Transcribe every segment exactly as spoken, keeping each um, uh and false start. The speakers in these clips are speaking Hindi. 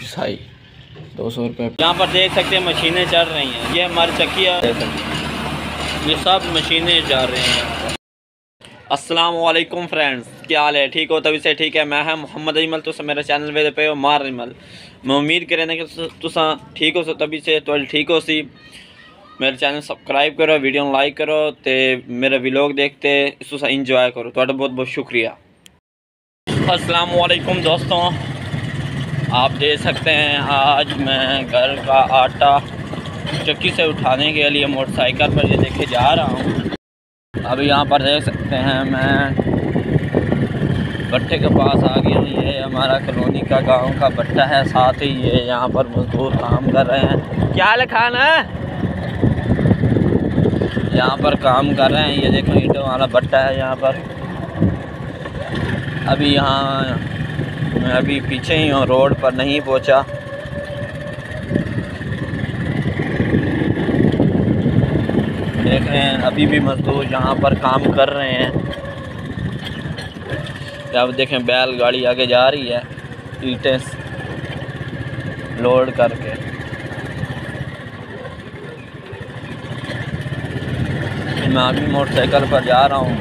घिसाई दो सौ रुपये। यहाँ पर देख सकते हैं मशीनें चल रही हैं, ये हमारी चक्की है, ये सब मशीनें चल रही हैं। अस्सलाम वालेकुम फ्रेंड्स, क्या हाल है? ठीक हो? तभी से ठीक है। मैं है मोहम्मद अजमल, तुस मेरे चैनल पे पे हो मार अजमल। मैं उम्मीद करें कि तुसा ठीक हो, तभी से तो ठीक हो सी। मेरे चैनल सब्सक्राइब करो, वीडियो लाइक करो, तो मेरे व्लॉग देखते तुसा इंजॉय करो। तो बहुत बहुत शुक्रिया। अस्सलाम वालेकुम दोस्तों, आप देख सकते हैं आज मैं घर का आटा चक्की से उठाने के लिए मोटरसाइकिल पर ये देखे जा रहा हूँ। अभी यहाँ पर देख सकते हैं मैं भट्टे के पास आ गया हूँ। ये हमारा कॉलोनी का गांव का भट्टा है, साथ ही ये यहाँ पर मजदूर काम कर रहे हैं। क्या लिखान है? यहाँ पर काम कर रहे हैं। ये देखो ईंटों वाला भट्टा है यहाँ पर। अभी यहाँ मैं अभी पीछे ही हूँ, रोड पर नहीं पहुँचा। देख रहे हैं अभी भी मजदूर यहाँ पर काम कर रहे हैं। अब देखें बैलगाड़ी आगे जा रही है ईंटें लोड करके। मैं अभी मोटरसाइकिल पर जा रहा हूँ।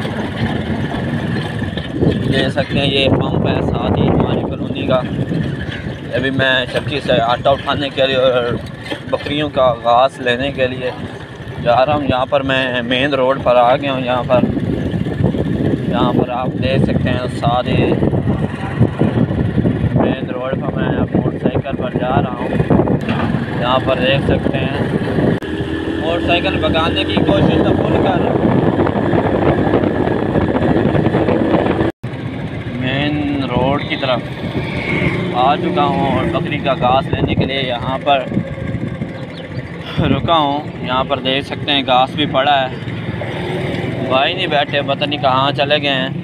देख सकते हैं ये पंप है साथ ही हमारी कॉलोनी का। अभी मैं चक्की से आटा उठाने के लिए और बकरियों का घास लेने के लिए जा रहा हूँ। यहाँ पर मैं मेन रोड पर आ गया हूँ। यहाँ पर यहाँ पर आप देख सकते हैं साथ ही मेन रोड पर मैं मोटरसाइकिल पर जा रहा हूँ। यहाँ पर देख सकते हैं मोटरसाइकिल भगाने की कोशिश तो फुल कर रहा हूँ। मेन रोड की तरफ आ चुका हूँ और बकरी का घास लेने के लिए यहाँ पर रुका हूँ। यहाँ पर देख सकते हैं घास भी पड़ा है। भाई नहीं बैठे, पता नहीं कहाँ चले गए हैं।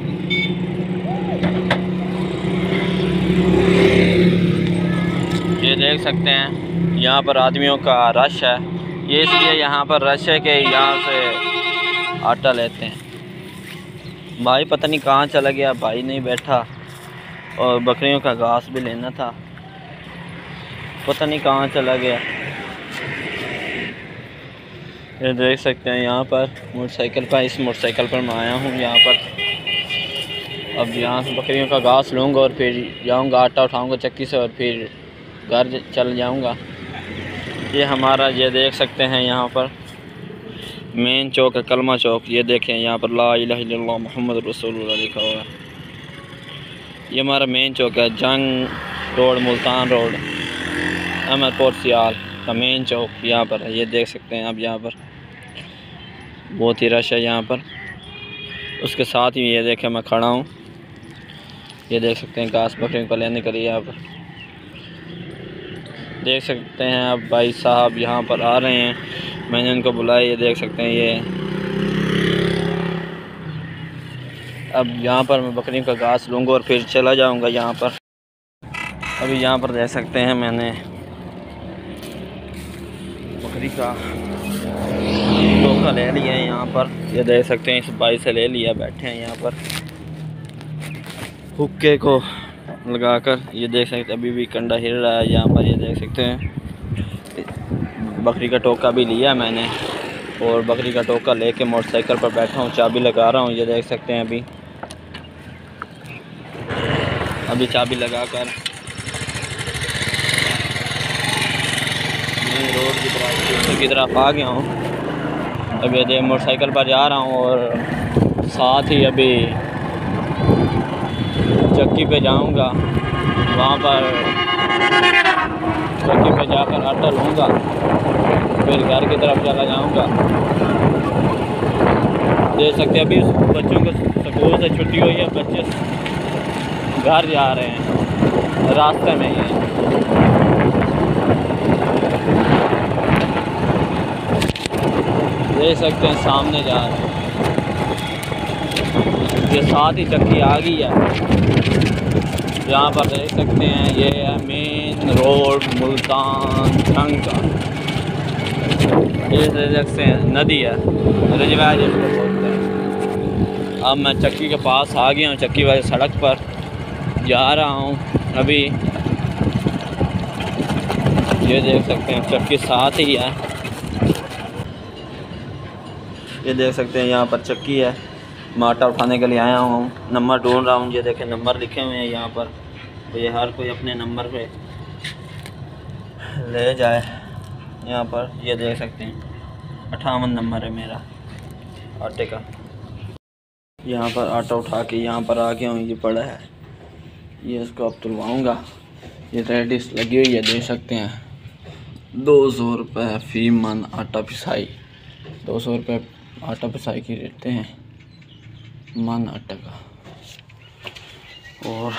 ये देख सकते हैं यहाँ पर आदमियों का रश है। ये इसलिए यहाँ पर रश है कि यहाँ से आटा लेते हैं। भाई पता नहीं कहाँ चला गया, भाई नहीं बैठा और बकरियों का घास भी लेना था, पता नहीं कहाँ चला गया। ये देख सकते हैं यहाँ पर मोटरसाइकिल पर, इस मोटरसाइकिल पर मैं आया हूँ यहाँ पर। अब यहाँ से बकरियों का घास लूँगा और फिर जाऊँगा आटा उठाऊँगा चक्की से और फिर घर चल जाऊँगा। ये हमारा ये देख सकते हैं यहाँ पर मेन चौक है, कलमा चौक। ये देखें यहाँ पर ला इलाहा इल्लल्लाह मुहम्मद रसूलुल्लाह लिखा हुआ है। ये हमारा मेन चौक है, जंग रोड, मुल्तान रोड, अहमदपुर सियाल का मेन चौक यहाँ पर है। ये देख सकते हैं आप, यहाँ पर बहुत ही रश है यहाँ पर। उसके साथ ही ये देखें मैं खड़ा हूँ। ये देख सकते हैं घास बकरियों को लेने के लिए यहाँ पर देख सकते हैं अब भाई साहब यहाँ पर आ रहे हैं। मैंने उनको बुलाया। ये देख सकते हैं ये अब यहाँ पर मैं बकरियों का घास लूँगा और फिर चला जाऊँगा यहाँ पर। अभी यहाँ पर देख सकते हैं मैंने बकरी का टोका ले लिया है यहाँ पर। ये देख सकते हैं इस भाई से ले लिया, बैठे हैं यहाँ पर हुक्के को लगाकर। ये देख सकते हैं अभी भी कंडा हिल रहा है यहाँ पर। ये देख सकते हैं बकरी का टोका भी लिया मैंने और बकरी का टोका लेके मोटरसाइकिल पर बैठा हूँ, चाबी लगा रहा हूँ। ये देख सकते हैं अभी अभी चाबी लगाकर मैं रोड की तरफ की तरफ आ गया हूँ। अभी देख मोटरसाइकिल पर जा रहा हूँ और साथ ही अभी चक्की पे जाऊंगा। वहाँ पर चक्की पे जाकर आटा लूँगा, फिर घर की तरफ चला जाऊंगा। देख सकते हैं अभी बच्चों को स्कूल से छुट्टी हुई है, बच्चे घर जा रहे हैं, रास्ते में ही हैं। देख सकते हैं सामने जा रहे हैं। ये साथ ही चक्की आ गई है। यहाँ पर देख सकते हैं ये है मेन रोड मुल्तान जंग का। ये देख सकते हैं नदी है, रजवा जिसको बोलते हैं। अब मैं चक्की के पास आ गया हूँ, चक्की वाली सड़क पर जा रहा हूँ। अभी ये देख सकते हैं चक्की साथ ही है। ये देख सकते हैं यहाँ पर चक्की है। मैं आटा उठाने के लिए आया हूँ, नंबर ढूंढ रहा हूँ। ये देखें नंबर लिखे हुए हैं यहाँ पर, तो ये हर कोई अपने नंबर पे ले जाए। यहाँ पर ये देख सकते हैं अट्ठावन नंबर है मेरा आटे का। यहाँ पर आटा उठा के यहाँ पर आ गया हूँ, ये पड़ा है, ये इसको अब तुलवाऊँगा। ये रेडिस लगी हुई है, देख सकते हैं। दो सौ रुपये फी मन आटा पिसाई, दो सौ रुपये आटा पिसाई की देते हैं मन आटा का। और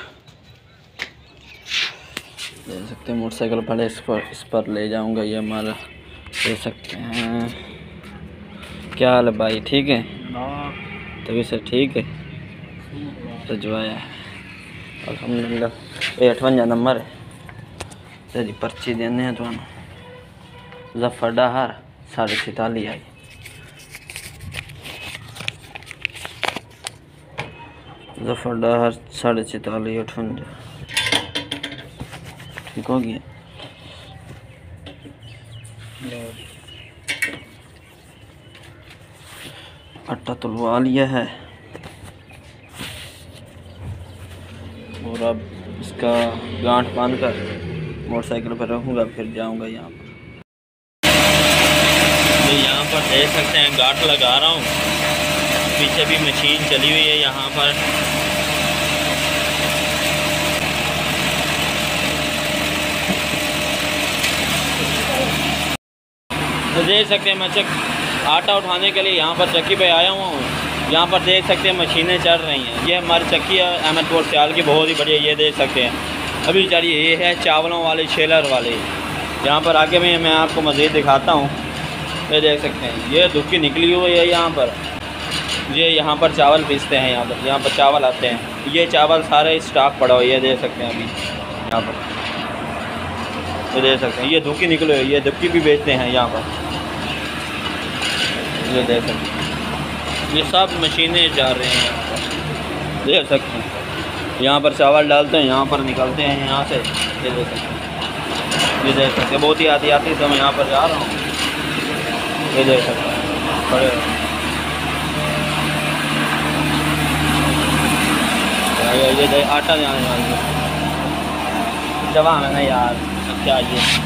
देख सकते हैं मोटरसाइकिल पड़े, इस पर इस पर ले जाऊंगा। ये हमारा देख सकते हैं। क्या हाल है भाई, ठीक है? तभी से ठीक है, रजवाया है अल्हम्दुलिल्लाह। ये अठवंजा नंबर है जी, पर्ची देने हैं तो जफर डहार साढ़े छिताली आई। जफर डहार साढ़े छिताली अठवंजा, ठीक हो गया। आटा तुलवा लिया है और अब इसका गांठ बांध कर मोटरसाइकिल पर रखूँगा, फिर जाऊँगा यहाँ पर। तो यहाँ पर देख सकते हैं गांठ लगा रहा हूँ, पीछे भी मशीन चली हुई है यहाँ पर। तो देख सकते हैं मैं चक आटा उठाने के लिए यहाँ पर चक्की पे आया हुआ हूँ। यहाँ पर देख सकते हैं मशीनें चल रही हैं। ये हमारी चक्की है अहमदपुर सियाल की, बहुत ही बढ़िया। ये देख सकते हैं अभी चलिए, ये है चावलों वाले शेलर वाले। यहाँ पर आगे में मैं आपको मज़ीद दिखाता हूँ। ये देख सकते हैं ये दुक्की निकली हुई है यहाँ पर। ये यहाँ पर चावल पीसते हैं, यहाँ पर यहाँ पर चावल आते हैं। ये चावल सारे स्टॉक पड़ा हुआ है, ये देख सकते हैं अभी यहाँ पर। ये देख सकते हैं ये दुक्की निकले हुई, ये दुक्की भी बेचते हैं यहाँ पर। ये देख सकते हैं ये सब मशीनें जा रही हैं यहाँ पर, देख सकते हैं। यहाँ पर चावल डालते हैं, यहाँ पर निकलते हैं यहाँ से। ये देख सकते हैं, ये देख सकते हैं बहुत ही आती आती से मैं यहाँ पर जा रहा हूँ। ये देख सकते हैं बड़े ये देख आटा जाने वाली जवान है ना यार, क्या ये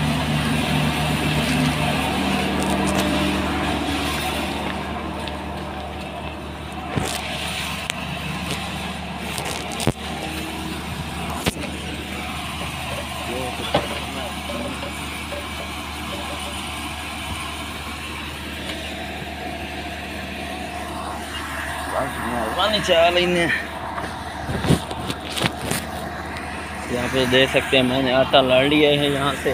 चाल यहाँ पे देख सकते हैं मैंने आटा लड़ लिया है यहाँ से।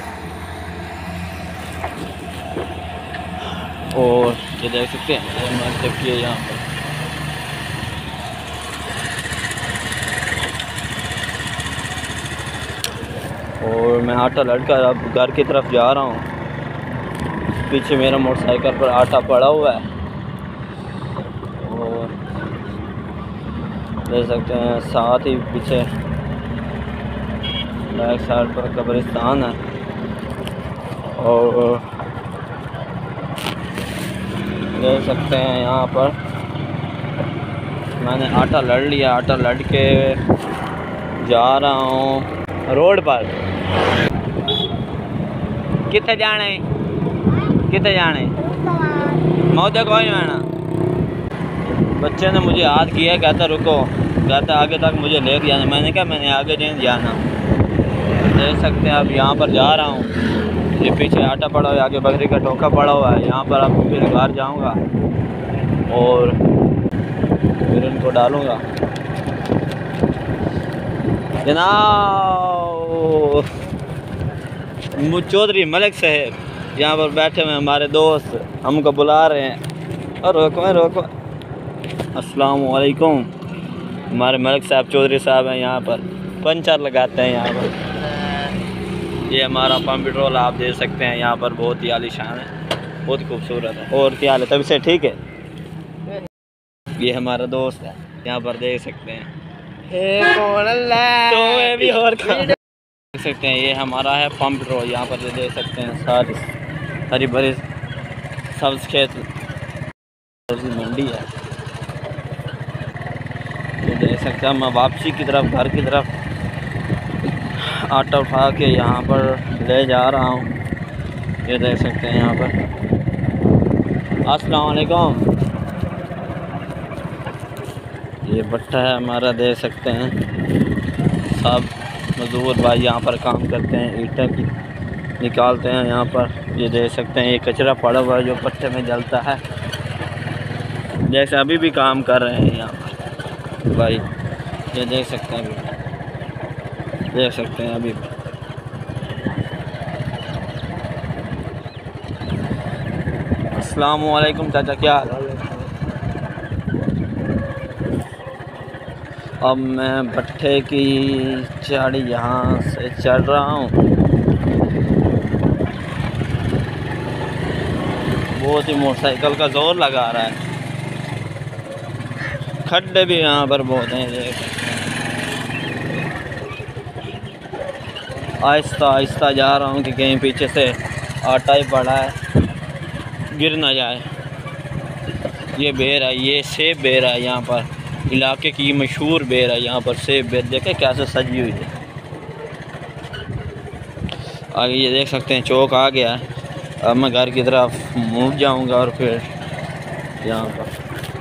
और ये देख सकते हैं मैं चक्की है यहाँ पर। और मैं आटा लड़कर अब घर की तरफ जा रहा हूँ। पीछे मेरा मोटरसाइकिल पर आटा पड़ा हुआ है। और देख सकते हैं साथ ही पीछे बैक साइड पर कब्रिस्तान है। और देख सकते हैं यहाँ पर मैंने आटा लड़ लिया। आटा लड़ के जा रहा हूँ रोड पर। कितने जाना है, कितने जाना है? मौत कोई नहीं आना। बच्चे ने मुझे याद किया, कहता रुको, कहता आगे तक मुझे ले जाना। मैंने कहा मैंने आगे नहीं जाना। देख सकते हैं अब यहाँ पर जा रहा हूँ। ये पीछे आटा पड़ा हुआ है, आगे बकरी का टोका पड़ा हुआ है। यहाँ पर अब फिर घर जाऊँगा और फिर इनको डालूँगा। जनाब चौधरी मलिक साहब यहाँ पर बैठे हुए हमारे दोस्त हमको बुला रहे हैं। और रोको रोको, अस्सलाम वालेकुम। हमारे मलिक साहब चौधरी साहब हैं, यहाँ पर पंचर लगाते हैं। यहाँ पर ये हमारा पंप पेट्रोल आप देख सकते हैं, यहाँ पर बहुत ही आलीशान है, बहुत खूबसूरत है। और क्या हाल है, तभी से ठीक है? ये हमारा दोस्त है, यहाँ पर देख सकते हैं। तो भी और देख देख सकते हैं ये हमारा है पंप ड्रो। यहाँ पर ये देख सकते हैं सारी हरी भरी सब्ज खेत मंडी है। ये देख सकते हैं मैं वापसी की तरफ घर की तरफ आटा उठा के यहाँ पर ले जा रहा हूँ। ये देख सकते हैं यहाँ पर। अस्सलाम वालेकुम। ये भट्टा है हमारा, देख सकते हैं सब मजदूर भाई यहाँ पर काम करते हैं, ईंटें की निकालते हैं यहाँ पर। ये देख सकते हैं ये कचरा पड़ा हुआ है जो भट्टे में जलता है, जैसे अभी भी काम कर रहे हैं यहाँ पर भाई। ये देख सकते हैं अभी देख सकते हैं अभी अस्सलाम वालेकुम चाचा, क्या हाल है? अब मैं भट्टे की चाड़ी यहाँ से चढ़ रहा हूँ। बहुत ही मोटरसाइकिल का जोर लगा रहा है। खड्डे भी यहाँ पर बहुत हैं। आहिस्ता आहिस्ता जा रहा हूँ कि कहीं पीछे से आटा ही पड़ा है गिर ना जाए। ये बेर है, ये सेब बेर है यहाँ पर, इलाके की मशहूर बेर है यहाँ पर सेब बेर। देखें कैसे सजी हुई है। आगे ये देख सकते हैं चौक आ गया है। अब मैं घर की तरफ मुड़ जाऊंगा और फिर यहाँ पर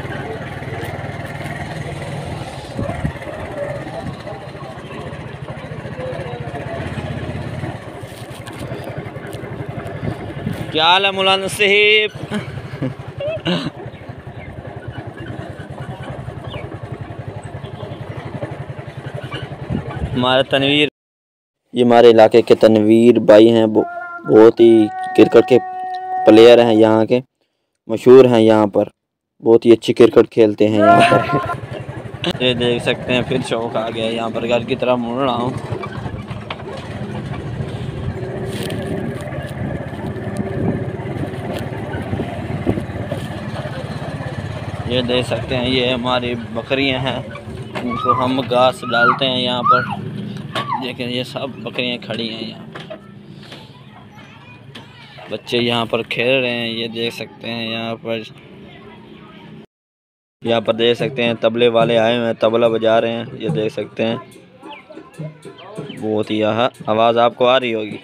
क्या हाल है मौलाना साहिब? हमारे तनवीर, ये हमारे इलाके के तनवीर भाई हैं, बहुत ही क्रिकेट के प्लेयर हैं, यहाँ के मशहूर हैं। यहाँ पर बहुत ही अच्छी क्रिकेट खेलते हैं यहाँ पर। ये देख सकते हैं फिर शौक आ गया। यहाँ पर घर की तरफ मुड़ रहा हूँ। ये देख सकते हैं ये हमारी बकरियां हैं, इनको हम घास डालते हैं यहाँ पर। देखें ये सब बकरियां खड़ी हैं यहाँ पर। बच्चे यहाँ पर खेल रहे हैं। ये देख सकते हैं यहाँ पर यहाँ पर देख सकते हैं तबले वाले आए हुए हैं, तबला बजा रहे हैं। ये देख सकते हैं बहुत ही यहाँ आवाज़ आपको आ रही होगी।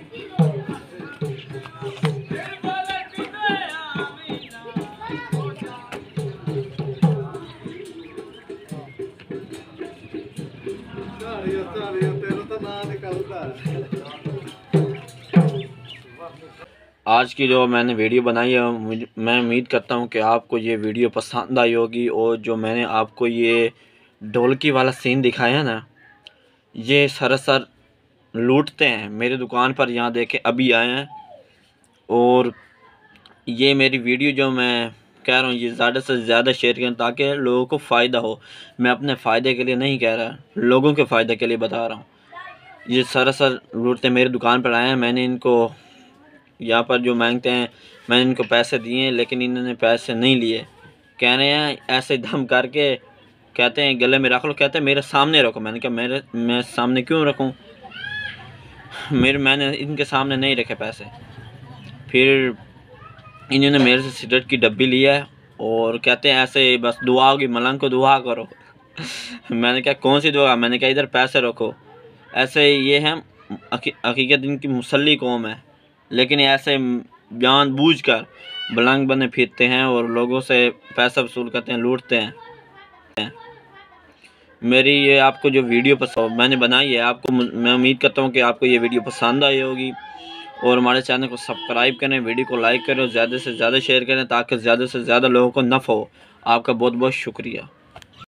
आज की जो मैंने वीडियो बनाई है, मैं उम्मीद करता हूँ कि आपको ये वीडियो पसंद आई होगी। और जो मैंने आपको ये ढोलकी वाला सीन दिखाया ना, ये सरासर लूटते हैं मेरी दुकान पर। यहाँ देखें अभी आए हैं। और ये मेरी वीडियो जो मैं कह रहा हूँ ये ज़्यादा से ज़्यादा शेयर करें ताकि लोगों को फ़ायदा हो। मैं अपने फ़ायदे के लिए नहीं कह रहा, लोगों के फ़ायदे के लिए बता रहा हूँ। ये सरासर लूटते मेरी दुकान पर आए हैं। मैंने इनको यहाँ पर जो मांगते हैं मैंने इनको पैसे दिए, लेकिन इन्होंने पैसे नहीं लिए। कह रहे हैं ऐसे दम करके, कहते हैं गले में रख लो, कहते हैं मेरे सामने रखो। मैंने कहा मेरे मैं सामने क्यों रखूँ? मेरे मैंने इनके सामने नहीं रखे पैसे। फिर इन्होंने मेरे से सिगरेट की डब्बी लिया है और कहते हैं ऐसे बस दुआ होगी, मलंग को दुआ करो। मैंने कहा कौन सी दुआ? मैंने कहा इधर पैसे रखो। ऐसे ये हैं हकीकत इनकी मुसल्ली कौम है, लेकिन ऐसे जानबूझकर मलंग बने फिरते हैं और लोगों से पैसा वसूल करते हैं, लूटते हैं। मेरी ये आपको जो वीडियो पसंद मैंने बनाई है आपको, मैं उम्मीद करता हूँ कि आपको ये वीडियो पसंद आई होगी। और हमारे चैनल को सब्सक्राइब करें, वीडियो को लाइक करें और ज़्यादा से ज़्यादा शेयर करें ताकि ज़्यादा से ज़्यादा लोगों को नफ़ा हो। आपका बहुत बहुत शुक्रिया।